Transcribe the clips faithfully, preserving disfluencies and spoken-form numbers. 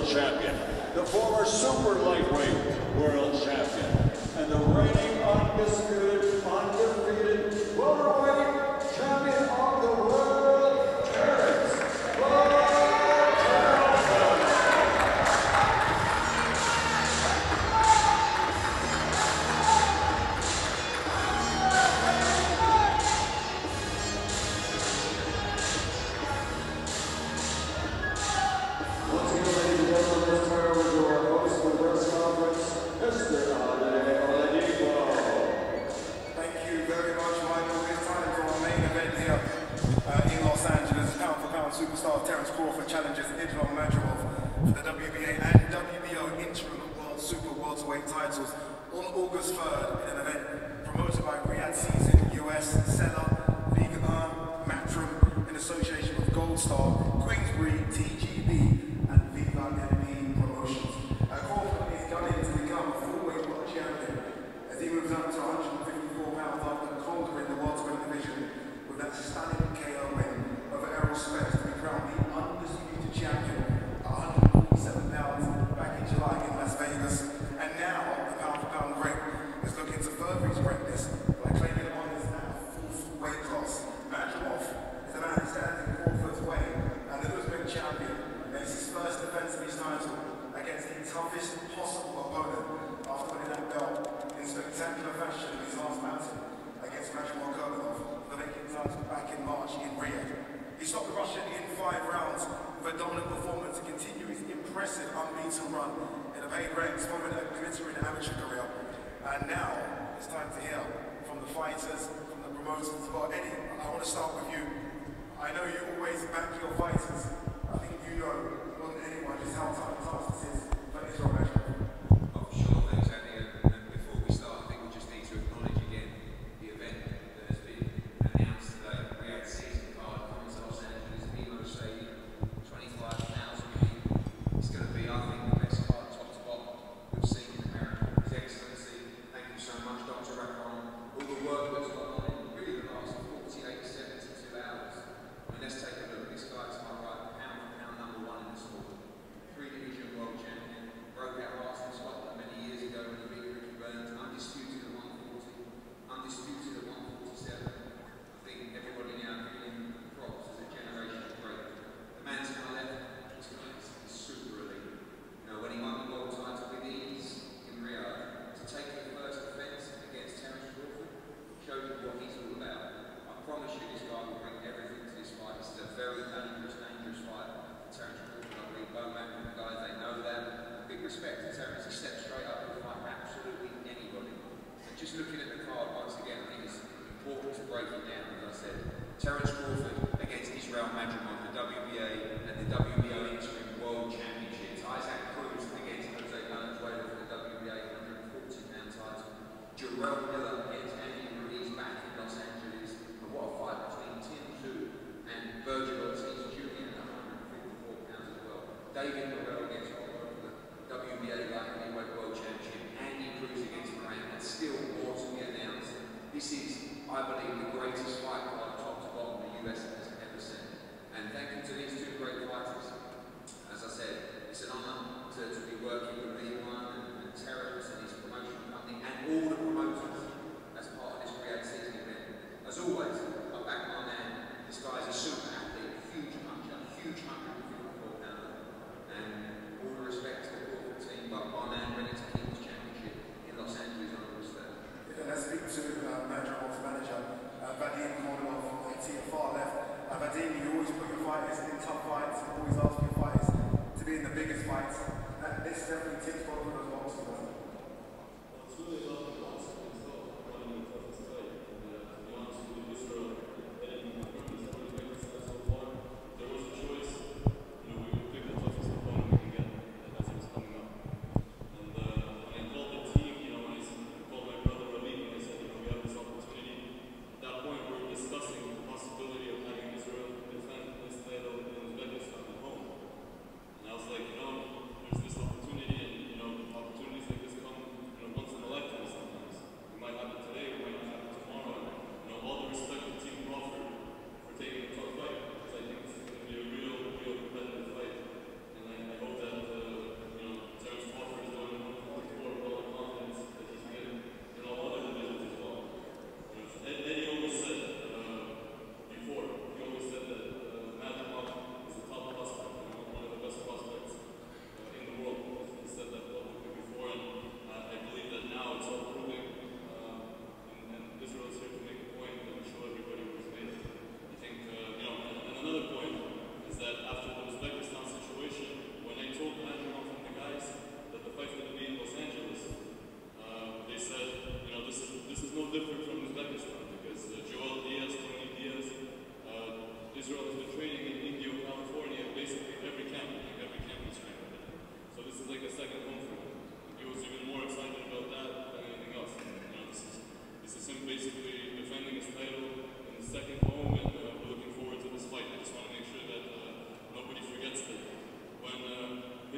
champion, the former super lightweight world champion, and the reigning undisputed, undefeated welterweight champion of the world, Terrence superstar Terrence Crawford challenges Islam Madrimov for the W B A and W B O interim world super welterweight titles on August third in an event promoted by Riyadh Season, U S, Seller, Ligue one, Matrim in association with Gold Star, Queensbury, T G B and Viva M B Promotions. Uh, Crawford is gunning to become a full-weight world champion as he moves up to one hundred fifty-four pounds after conquering the welterweight division with that stunning K O win over Errol Spence to be crowned the undisputed champion at one hundred forty-seven pounds back in July in Las Vegas. And now the pound for pound great is looking to further his greatness by claiming honours at a fourth weight class. Madrimov is a man who stands in Crawford's way and the Uzbek champion makes his first defence of his title against the toughest possible opponent after winning that belt in spectacular fashion in his last battle against Madrimov for the vacant title back in March in Riyadh. He stopped the Russian in five rounds with a dominant performance to continue his impressive unbeaten run in the paid ranks following a glittering amateur career. And now it's time to hear from the fighters, from the promoters. Well, Eddie, I want to start with you. I know you always back your fighters. I think you know more than anyone just how tough the task this is for Islam Madrimov. Oh, for sure, thanks, Eddie. And before we start, I think we just need to acknowledge again the event that has been announced today. We had season card coming to Los Angeles, Emo Stadium, twenty-five thousand people. It's going to be, I think, the best card top to bottom we've seen in America. His Excellency, thank you so much, Doctor Racon. All the work that's gone on in really the last forty-eight, seventy-two hours. I mean, let's take a look. This guy to my right, pound for pound number one in the sport. Three-division world champion, broke out last in Scotland many years ago when he beat Ricky Burns, undisputed at one forty, undisputed at one forty-seven. I think everybody now giving him props as a generational great. The man to my left, this guy is super elite. You know, when he won the world title with ease in Rio, to take the first defence against Terrence Crawford, showed you what he's all about. I promise you this guy will bring everything to this fight. This is a very dangerous, dangerous fight for Terrence Crawford. I believe both men and the guys, they know that. Big respect to Terrence. He steps straight up and fight absolutely anybody. And just looking at the card once again, I think it's important to break it down. As I said, Terrence Crawford against Islam Madrimov, the W B A and the W B O interim world championships. Isaac Krause against Jose Valenzuela for the W B A one hundred forty pound title. Jarrell Miller against Andy Ruiz back in Los Angeles. And what a fight between Tim Tszyu and Virgil Ortiz Junior at one hundred fifty-four pounds as well. David Morrell against W B A light heavyweight world championship, Andy Cruz against Grant, and still more to be announced. This is, I believe, the greatest fight card top to bottom the U S has ever seen. And thank you to these two great fighters. As I said, it's an honour to, to be working with Lee One and, and Terrence and his promotional company and all the promoters as part of this Riyadh season event. As always, I back my man. This guy is a super athlete, huge puncher, huge one hundred fifty-four pounder, and all the respect to the corporate team, but my man ready to keep his championship in Los Angeles on August third. Yeah, let's speak to uh, Madrimov's manager, uh, Vadim Kornilov, to your far left. Uh, Vadim, you always put your fighters in tough fights, you always ask your fighters to be in the biggest fights. Uh, this definitely ticks both of those boxes, doesn't it? Well, it's really about the boxing itself, running the toughest fight. And uh, to be honest with you, Israel, anything from this really makes sense so far. There was a choice, you know, we would pick the toughest opponent we can get, and that's what's coming up. And uh, when I called the team, you know, when I called my brother Elie, and I said, you know, we have this opportunity, at that point we were discussing the possibility of having Israel defend this title in Uzbekistan at home. And I was like, you know, there's this opportunity, and, you know, opportunities like this come, you know, once in a lifetime.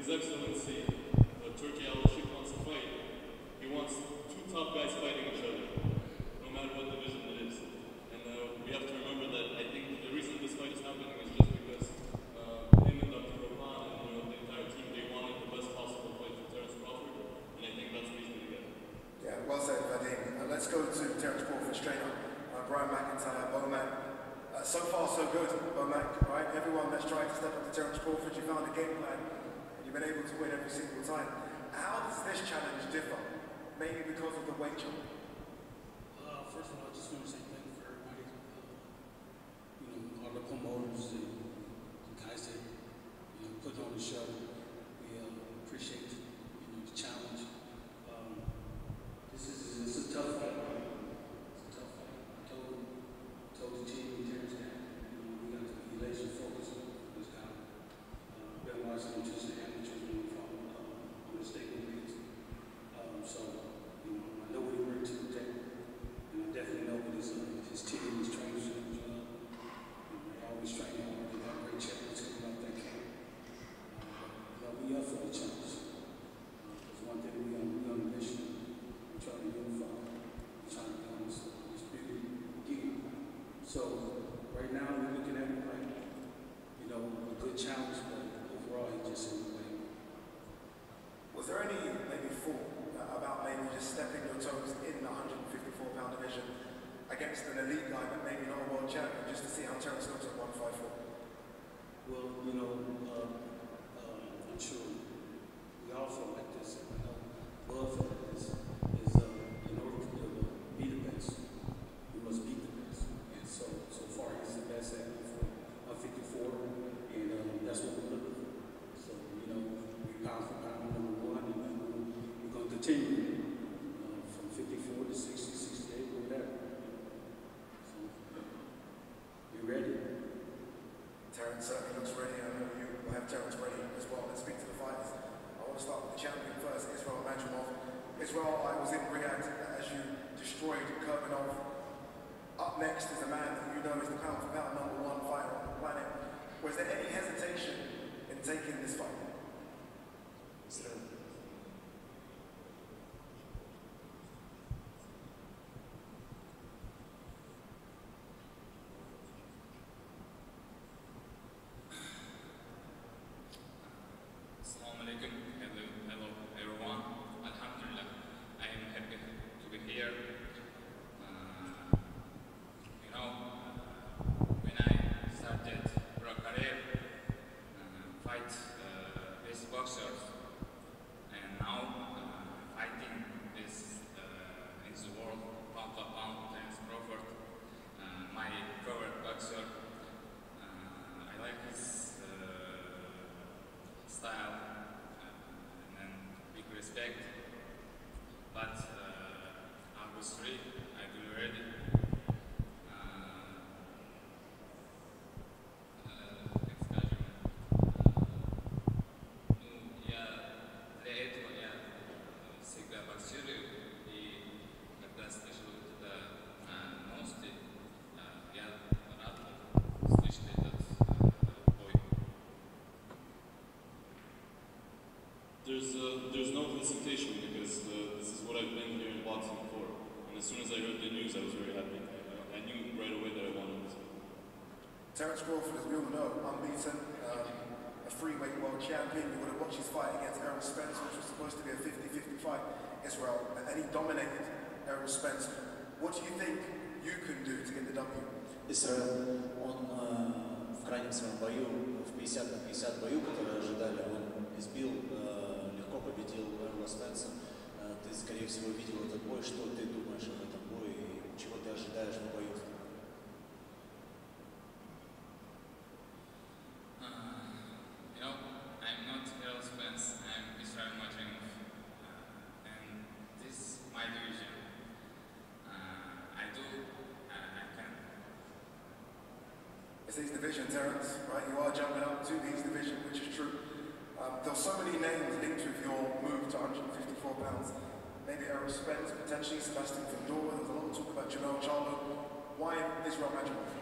His Excellency, uh, Turkey Al-Sheikh wants to fight. He wants two top guys fighting each other, no matter what division it is. And uh, we have to remember that I think the reason this fight is happening is just because uh, him and Doctor Roman and you know, the entire team, they wanted the best possible fight for Terence Crawford, and I think that's the reason to get it. Yeah, well said, Vadim. Uh, let's go to Terence Crawford straight up. Uh, Brian McIntyre, Bomac. Uh, so far, so good, Bomac, right? Everyone that's tried to step up to Terence Crawford, you found a game plan, and you've been able to win every single time. How does this challenge differ? Maybe because of the weight jump? Uh, first of all, I just want to say thank you for everybody. Uh, you know, all the promoters and the guys that, you know, put on the show. We uh, appreciate, you know, the challenge. Um, this is it's a tough fight. It's a tough fight. I told, told the team and Terrence that, you know, we got to be laser focused on this guy. Uh, been watching him since the amateurs when we fought um, on the state leagues. Um, so, you know, I know what he brings to the table, and I definitely know what his, uh, his team, his trainers do his job. You know, they always train hard. They got great champions coming out that camp. Uh, but we up for the challenge. Because uh, one thing we on, we on a mission. We're trying to unify. We're trying to be on this, this big gig. So, right now we're looking at it like, you know, a good challenge, but overall he just in the way. Was there any maybe thought about maybe just stepping your toes in the one fifty-four pound division against an elite guy, but maybe not a world champion, just to see how Terence looks at one fifty-four? Well, you know, uh, uh, I'm sure we all feel like this. I know love for this is uh, in order to uh, be the best, we must beat the best. And so, so far he's the best at one fifty-four, and um, that's what we're looking for. So, you know, we pound for pound number one, and we're going to continue uh, from fifty-four to sixty, sixty-eight, whatever. So, you ready? Terence certainly looks ready. I know you will have Terence ready as well. Let's speak to the fighters. I want to start with the champion first, Israel Madrimov. Israel, I was in Riyadh as you destroyed Kurbanov. Up next is a man that you know is the pound for pound number one fighter on the planet. Was there any hesitation in taking this fight? Assalamu alaikum. Hello, hello everyone. Alhamdulillah, I am happy to be here. Uh, you know, when I started pro career, uh, fight uh, best boxers, and now uh, fighting this uh, in the world pound for pound, Terence Crawford, uh, my favorite boxer. Uh, I like his uh, style. Respect, but uh, August three, I will be ready. Uh, uh, ну, я для этого я всегда боксирую, и когда слышу это uh, новости, uh, я рад слышать этот uh, бой. There's, uh, there's no hesitation because uh, this is what I've been here in boxing for. And as soon as I heard the news, I was very happy. I, I knew right away that I wanted this. Terence Crawford, as we all know, unbeaten, um, a freeweight world champion. You would have watched his fight against Errol Spence, which was supposed to be a fifty fifty fight, Israel, and he dominated Errol Spence. What do you think you can do to get the W? Израиль, он э, в крайнем своем бою, в пятьдесят на пятьдесят бою, который ожидали, он избил, э, легко победил Эрла Спенса. Э, ты, скорее всего, видел этот бой. Что ты думаешь об этом бое и чего ты ожидаешь в бою? It's his division, Terence, right? You are jumping up to his division, which is true. Um, there are so many names linked with your move to one fifty-four pounds. Maybe Errol Spence, potentially Sebastian Fundora. There's a lot of talk about Jamel Charlo. Why Israel Madrimov?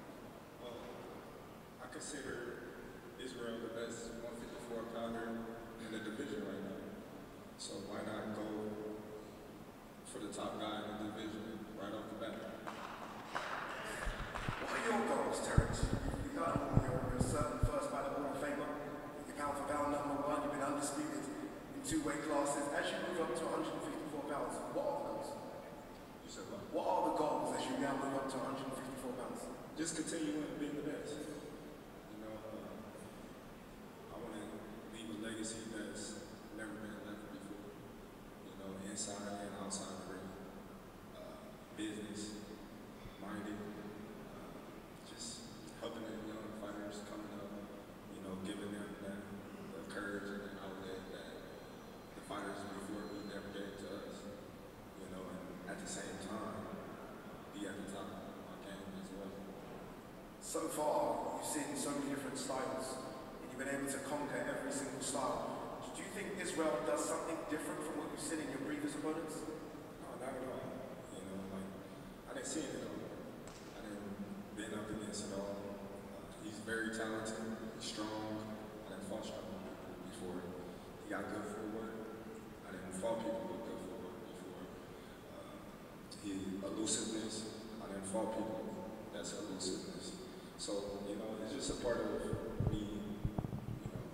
Well, I consider Israel the best one fifty-four pounder So why not go for the top guy in the division right off the bat? What are your goals, Terrence? You got them, you're, you're a certain first ballot Hall of Famer. You're pound for pound number one. You've been undisputed in two weight classes. As you move up to one hundred fifty-four pounds, what are the goals? You said what? What are the goals as you now move up to one hundred fifty-four pounds? Just continue being the best. You know, uh, I want to leave a legacy that's never been left before. You know, inside and outside the ring. Uh, business, minded, uh, just helping the young fighters coming up. You know, giving them that the courage and the outlet that the fighters before me never gave to us. You know, and at the same time, be at the top of my game as well. So far, you've seen so many different styles, and you've been able to conquer every single style. Do you think Israel does something different from what you've seen in your previous opponents? No, not at all. You know, like, I didn't see it at all. I didn't been up against it all. Uh, he's very talented, he's strong. I didn't fall strong before. He got good footwork. I didn't fall people with good footwork before. Uh, he elusiveness. I didn't fall people. That's elusiveness. So, you know, it's just a part of me, you know,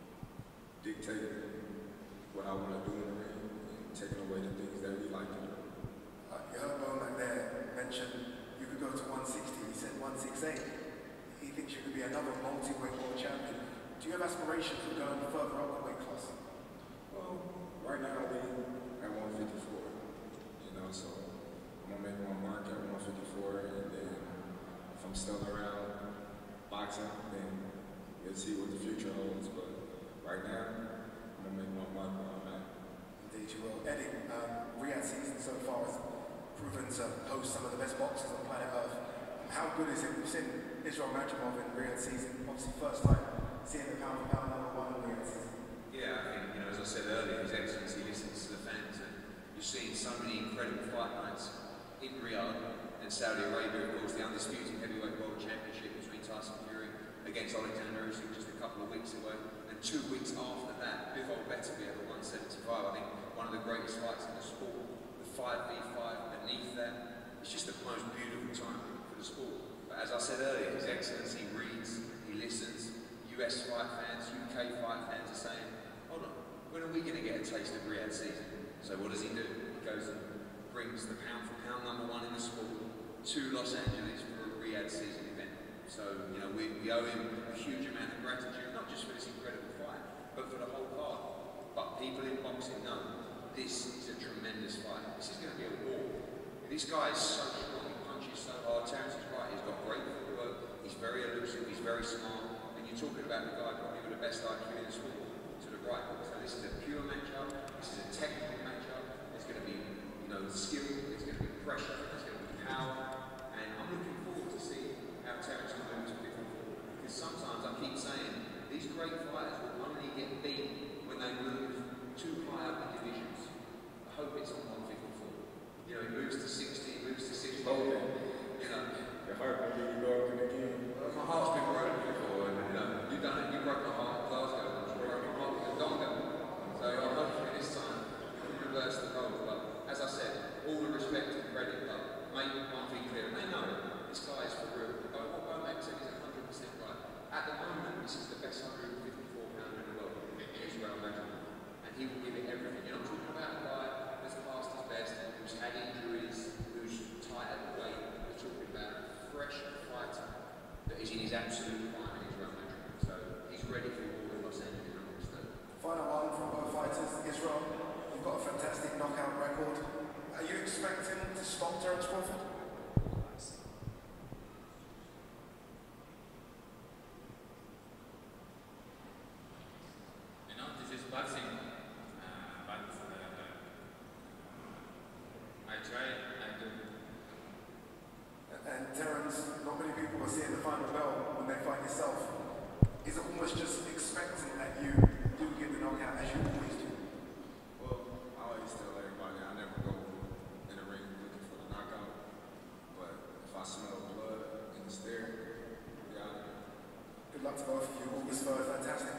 dictating what I want to do in the ring and taking away the things that we like to do. Uh, you heard Bowman there mention you could go to one sixty. He said one sixty-eight. He thinks you could be another multi-weight world champion. Do you have aspirations of going further up the weight class? Well, right now I'll be at one fifty-four, you know, so I'm going to make my mark at one fifty-four, and then if I'm still around boxing, then we'll see what the future holds, but right now, I'm going to make my mark where I'm at. Indeed you will. Eddie, um, Riyadh season so far has proven to host some of the best boxers on planet Earth. How good is it? We've seen Israel Madrimov in Riyadh season, obviously first time seeing the pound for pound number one in Riyadh season. Yeah, I think, you know, as I said earlier, His Excellency listens to the fans, and you've seen so many incredible fight nights in Riyadh and Saudi Arabia, of course, the undisputed heavyweight world championship between Tyson Fury against Alexander Usyk just a couple of weeks away, and two weeks after that, Bivol Beterbiev at one seventy-five. I think one of the greatest fights in the sport, the five v five beneath that. It's just the most beautiful time for the sport. But as I said earlier, His Excellency reads, he listens. U S fight fans, U K fight fans are saying, hold on, when are we going to get a taste of Riyadh season? So what does he do? He goes and brings the pound for pound number one in the sport to Los Angeles for a Riyadh season event. So, you know, we, we owe him a huge amount of gratitude, not just for this incredible fight, but for the whole card. But people in boxing know this is a tremendous fight. This is going to be a war. This guy is so strong, he punches so hard. Terrence is right, he's got great footwork, he's very elusive, he's very smart. And you're talking about the guy probably with the best I Q in the sport to the right. So this is a pure matchup, this is a technical matchup. There's going to be, you know, skill, there's going to be pressure, there's going to be power. And I'm looking forward to see how Terrence will move to fifty-four. Because sometimes I keep saying, these great fighters will only get beat when they move too high up in divisions. I hope it's on one fifty-four. You know, he moves to sixty, he moves to sixty. Okay. You know, Your heart will you go up in the game. my heart's been broken before, and you know, you've done it, you broke my heart in Glasgow, you broke my heart in Donga. So I'm hoping this time we can reverse the roles. But as I said, all the respect and credit, but make one thing clear, they know this guy is for real. But what Bomac said is one hundred percent right. At the moment, this is the best one fifty-four pounder in the world, Israel Madrimov, and he will give it everything. You're not talking about a guy that's past his best, who's had injuries, who's tight at the weight. We're talking about a fresh fighter that is in his absolute prime in Israel Madrimov. So he's ready for all in Los Angeles. Final one from both fighters. Israel, you've got a fantastic knockout record. Are you expecting to stop Terrence Crawford? You know, this is boxing, uh, but uh, I try, I do. And Terrence, not many people are seeing the final bell when they fight yourself. Is it almost just expecting that you do get the knockout as you always do? Well, I always tell everybody I never go in the ring looking for the knockout. But if I smell blood and it's there, we got it. Good luck to both of you. August third, fantastic